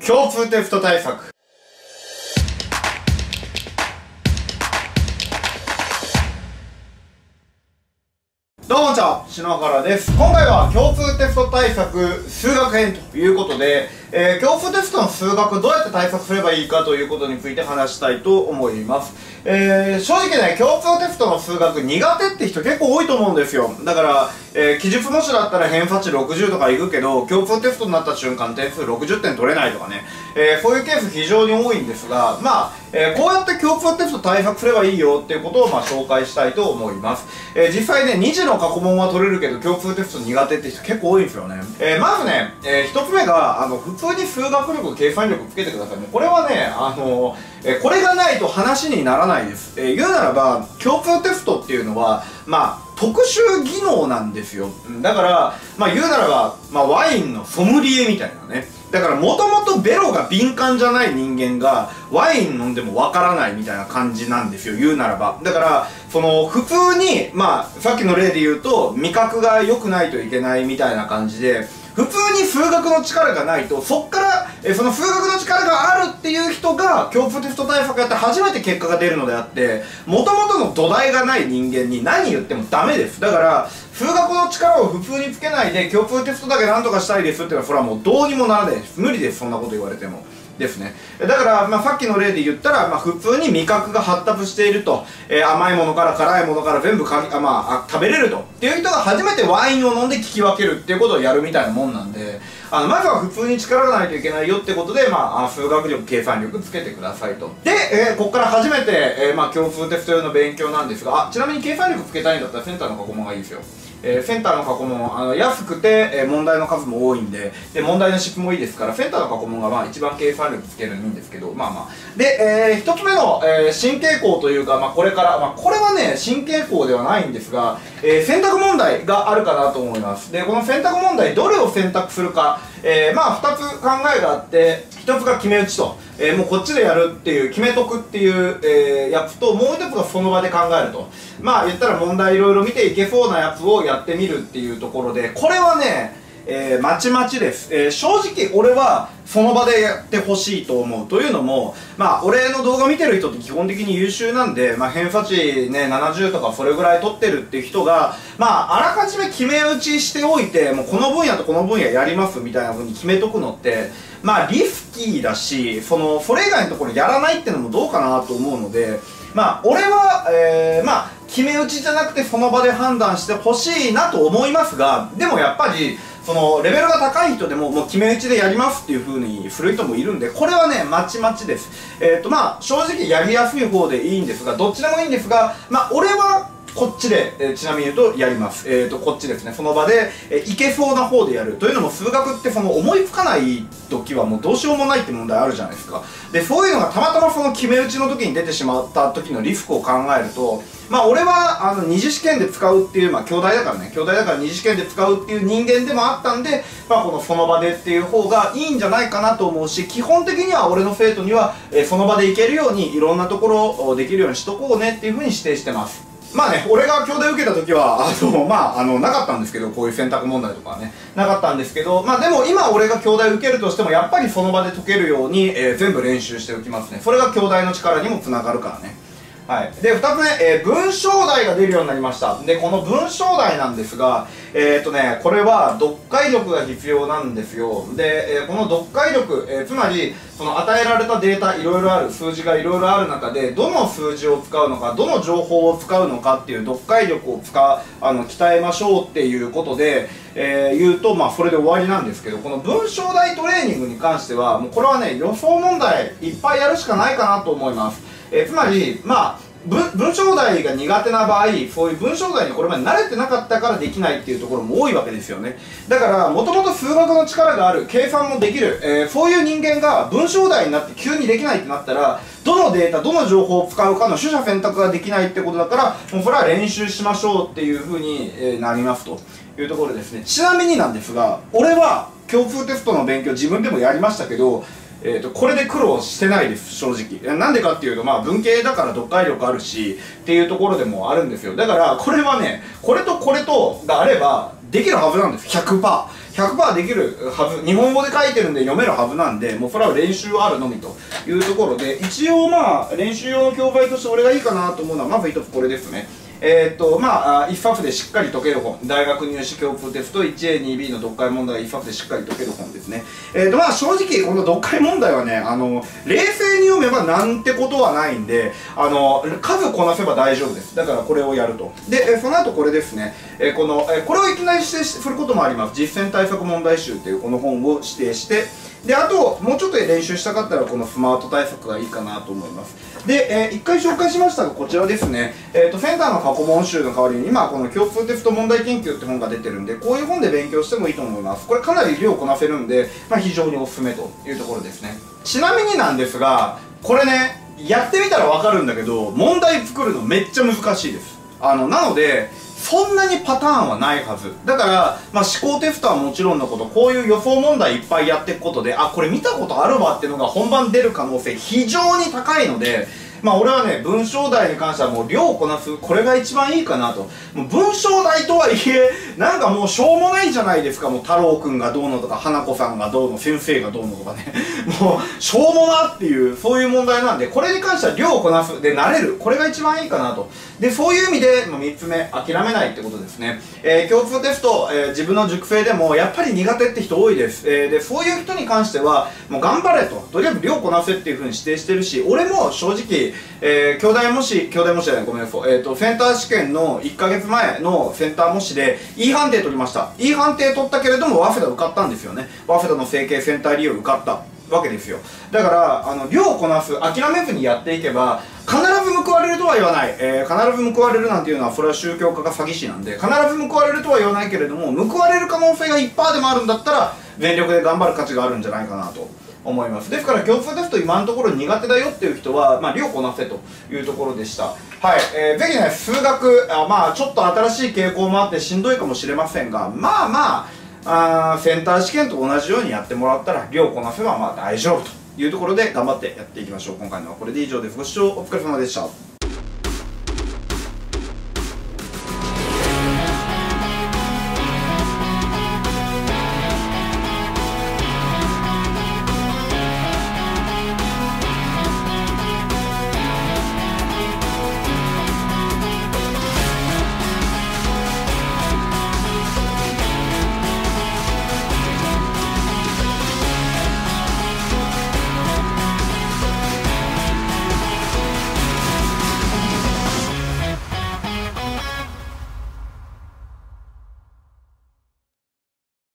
共通テスト対策。どうもこんにちは、篠原です。今回は共通テスト対策数学編ということで、共通テストの数学どうやって対策すればいいかということについて話したいと思います。正直ね、共通テストの数学苦手って人結構多いと思うんですよ。だから、記述模試だったら偏差値60とかいくけど、共通テストになった瞬間点数60点取れないとかね、そういうケース非常に多いんですが、こうやって共通テスト対策すればいいよっていうことを紹介したいと思います。実際ね、2次の過去問は取れるけど共通テスト苦手って人結構多いんですよね。まずね、1つ目が普通に数学力、計算力つけてくださいね。これはね、これがないと話にならないです。言うならば共通テストっていうのは特殊技能なんですよ。だから言うならば、ワインのソムリエみたいなね。だからもともとベロが敏感じゃない人間がワイン飲んでもわからないみたいな感じなんですよ、言うならば。だから普通にさっきの例で言うと味覚が良くないといけないみたいな感じで、普通に数学の力がないと、そっからその数学の力があるっていう人が共通テスト対策やって初めて結果が出るのであって、もともとの土台がない人間に何言ってもダメです。だから数学の力を普通につけないで共通テストだけなんとかしたいですっていうのは、それはもうどうにもならないです。無理です、そんなこと言われても。ですね。だからさっきの例で言ったら普通に味覚が発達していると、甘いものから辛いものから全部食べれるとっていう人が初めてワインを飲んで聞き分けるっていうことをやるみたいなもんなんで、まずは普通に力がないといけないよってことで数学力、計算力つけてくださいと。で、ここから初めて、共通テスト用の勉強なんですが、ちなみに計算力つけたいんだったらセンターの過去問がいいですよ。センターの過去問、安くて、問題の数も多いんで、問題の質もいいですから、センターの過去問が一番計算力つけるのにいいんですけど、で、一つ目の、新傾向というか、これから、これはね、新傾向ではないんですが、選択問題があるかなと思います。で、この選択問題、どれを選択するか、2つ考えがあって、1つが決め打ちと、もうこっちでやるっていう、決めとくっていう、やつと、もう1つがその場で考えると。言ったら問題いろいろ見ていけそうなやつをやってみるっていうところで、これはね、まちまちです。正直俺はその場でやってほしいと思う。というのも、俺の動画見てる人って基本的に優秀なんで、偏差値ね、70とかそれぐらい取ってるっていう人が、あらかじめ決め打ちしておいて、もうこの分野とこの分野やりますみたいな風に決めとくのって、リスキーだし、それ以外のところやらないっていうのもどうかなと思うので、俺は、決め打ちじゃなくてその場で判断してほしいなと思いますが、でもやっぱりレベルが高い人でも決め打ちでやりますっていう風にする人もいるんで、これはねまちまちです。正直やりやすい方でいいんですが、どっちでもいいんですが、俺はこっちで、ちなみに言うとやります。こっちですね。その場で、いけそうな方でやる。というのも数学って思いつかない時はもうどうしようもないって問題あるじゃないですか。で、そういうのがたまたま決め打ちの時に出てしまった時のリスクを考えると、俺は二次試験で使うっていう、京大だからね、京大だから二次試験で使うっていう人間でもあったんで、その場でっていう方がいいんじゃないかなと思うし、基本的には俺の生徒には、その場で行けるようにいろんなところをできるようにしとこうねっていう風に指定してます。俺が京大受けた時はなかったんですけど、こういう選択問題とかはねなかったんですけど、でも今俺が京大受けるとしてもやっぱりその場で解けるように、全部練習しておきますね。それが京大の力にもつながるからね。はい、で2つ目、文章題が出るようになりました。でこの文章題なんですが、これは読解力が必要なんですよ。で、この読解力、つまり与えられたデータいろいろある、数字がいろいろある中でどの数字を使うのか、どの情報を使うのかっていう読解力を鍛えましょうっていうことで、言うとそれで終わりなんですけど、この文章題トレーニングに関してはもうこれはね予想問題いっぱいやるしかないかなと思います。つまり文章題が苦手な場合、そういう文章題にこれまで慣れてなかったからできないっていうところも多いわけですよね。だからもともと数学の力がある、計算もできる、そういう人間が文章題になって急にできないってなったら、どのデータどの情報を使うかの取捨選択ができないってことだから、もうそれは練習しましょうっていうふうになりますというところですね。ちなみになんですが、俺は共通テストの勉強自分でもやりましたけど、これで苦労してないです、正直。なんでかっていうと、文系だから読解力あるしっていうところでもあるんですよ。だからこれはね、これとこれとがあればできるはずなんです。100%できるはず。日本語で書いてるんで読めるはずなんで、もうそれは練習あるのみというところで、一応まあ練習用の教材として俺がいいかなと思うのは、まず一つこれですね。まあ、一冊でしっかり解ける本。大学入試共通テスト 1A、2B の読解問題が一冊でしっかり解ける本ですね。まあ、正直、この読解問題はね、冷静に読めばなんてことはないんで、数こなせば大丈夫です。だからこれをやると。で、その後これですね。これをいきなり指定することもあります。実践対策問題集っていうこの本を指定して、で、あと、もうちょっと練習したかったら、このスマート対策がいいかなと思います。で、一回紹介しましたが、こちらですね。センターの過去問集の代わりに、今、この共通テスト問題研究って本が出てるんで、こういう本で勉強してもいいと思います。これかなり量こなせるんで、まあ、非常におすすめというところですね。ちなみになんですが、これね、やってみたらわかるんだけど、問題作るのめっちゃ難しいです。なので、そんなにパターンはないはず。だから、まあ、思考テストはもちろんのこと、こういう予想問題いっぱいやっていくことで、あ、これ見たことあるわっていうのが本番出る可能性非常に高いので、まあ俺はね、文章題に関してはもう量をこなす、これが一番いいかなと。もう文章題とはいえ、なんかもうしょうもないじゃないですか。もう太郎くんがどうのとか、花子さんがどうの、先生がどうのとかね。もう、しょうもなっていう、そういう問題なんで、これに関しては量をこなす。で、慣れる。これが一番いいかなと。で、そういう意味で、3つ目、諦めないってことですね。共通テスト、自分の塾生でも、やっぱり苦手って人多いです。で、そういう人に関しては、もう頑張れと。とりあえず量こなせっていうふうに指定してるし、俺も正直、兄弟模試じゃない、ごめんなさい。センター試験の1ヶ月前のセンター模試で E 判定取りました。E 判定取ったけれども、早稲田受かったんですよね。早稲田の成形センター利用受かったわけですよ。だから、量をこなす、諦めずにやっていけば、必ず報われるとは言わない。必ず報われるなんていうのは、それは宗教家が詐欺師なんで、必ず報われるとは言わないけれども、報われる可能性が 1% でもあるんだったら、全力で頑張る価値があるんじゃないかなと思います。ですから共通テスト今のところ苦手だよっていう人は、まあ、量こなせというところでした。はい、ぜひね、数学、まあちょっと新しい傾向もあってしんどいかもしれませんが、まあまあ、センター試験と同じようにやってもらったら、量こなせばまあ大丈夫というところで頑張ってやっていきましょう。今回のはこれで以上です。ご視聴お疲れ様でした。